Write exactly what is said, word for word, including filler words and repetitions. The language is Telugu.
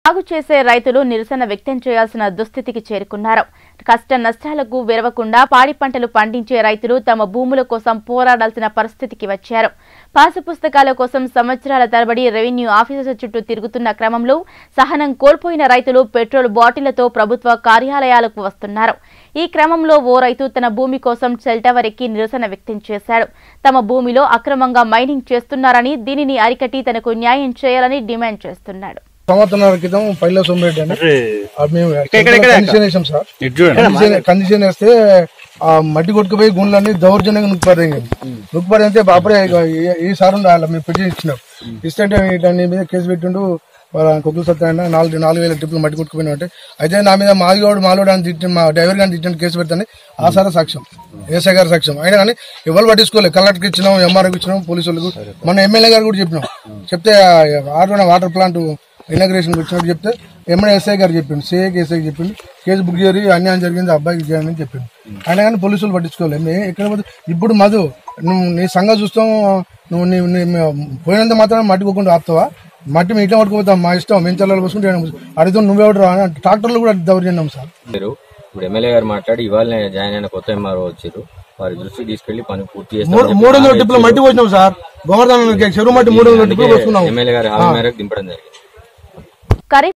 సాగు చేసే రైతులు నిరసన వ్యక్తం చేయాల్సిన దుస్థితికి చేరుకున్నారు. కష్ట నష్టాలకు వెరవకుండా పాడి పంటలు పండించే రైతులు తమ భూముల కోసం పోరాడాల్సిన పరిస్థితికి వచ్చారు. పాసు పుస్తకాల కోసం సంవత్సరాల తరబడి రెవెన్యూ ఆఫీసుల చుట్టూ తిరుగుతున్న క్రమంలో సహనం కోల్పోయిన రైతులు పెట్రోల్ బాటిళ్లతో ప్రభుత్వ కార్యాలయాలకు వస్తున్నారు. ఈ క్రమంలో ఓ రైతు తన భూమి కోసం సెల్టవర్ ఎక్కి నిరసన వ్యక్తం చేశాడు. తమ భూమిలో అక్రమంగా మైనింగ్ చేస్తున్నారని, దీనిని అరికట్టి తనకు న్యాయం చేయాలని డిమాండ్ చేస్తున్నాడు. సంవత్సరాల క్రితం పైల సోమిరెడ్డి అని మేము కండిషన్ వేసాం సార్. కండిషన్ వేస్తే ఆ మట్టి కొట్టుకుపోయి గుండ్లన్నీ దౌర్జన్యంగా నుక్కుపడింది. నుక్కుపడితే బాపడే ఈసారి మేము పిటిషన్ ఇచ్చినాం. ఇస్తే దాని మీద కేసు పెట్టిండు. కొక్కులు సత్తాయన నాలుగు నాలుగు వేల ట్రిప్లు మట్టి కొట్టుకుపోయినా అంటే అయితే నా మీద మాదిగోడు మాలోడు అని తిట్టి మా డ్రైవర్ గారిని తిట్టిన కేసు పెడతాను. ఆసార సాక్ష్యం, ఏసఐ గారి సాక్ష్యం. అయినా కానీ ఎవరు పట్టించుకోలేదు. కలెక్టర్కి ఇచ్చినాం, ఎంఆర్ఓకి ఇచ్చినాం, పోలీసు వాళ్ళకు. మన ఎమ్మెల్యే గారు కూడా చెప్పినాం. చెప్తే ఆటోన వాటర్ ప్లాంట్ ఇనాగ్రేషన్ వచ్చినట్టు చెప్తే ఎమ్మెల్యే ఎస్ఐ గారు చెప్పిండు, సిఐకి ఎస్ఐకి చెప్పిండు. కేసు బుక్ చేయరు, అన్యాయం జరిగింది, అబ్బాయికి చేయాలని చెప్పిండు. అయినా కానీ పోలీసులు పట్టించుకోలేదు. ఎక్కడ ఇప్పుడు మధు నువ్వు నీ సంగతి చూస్తాం, నువ్వు నీ పోయినంత మాత్రం మట్టి పోకుండా ఆపుతావా? మట్టి మీ ఇట్లా పట్టుకుపోతాం, మా ఇష్టం, మేము చల్లాలి పోసుకుంటే అడిగితే నువ్వెవడు రా అని ట్రాక్టర్లు కూడా దౌర్జన్యం సార్. ఇప్పుడు ఎమ్మెల్యే గారు మాట్లాడి ఇవాళ జాయిన్ అయిన కొత్త ఎంఆర్ఓ వచ్చారు. వారి దృష్టికి తీసుకెళ్లి పని పూర్తి చేస్తారు. మూడు వందల టిప్పులు మట్టి పోసినాం సార్. గోవర్ధన్ చెరువు మట్టి మూడు వందల టిప్పులు పోసుకున్నాం. ఎమ్మెల్యే గారు హామీ మేరకు దింపడం జరిగింది.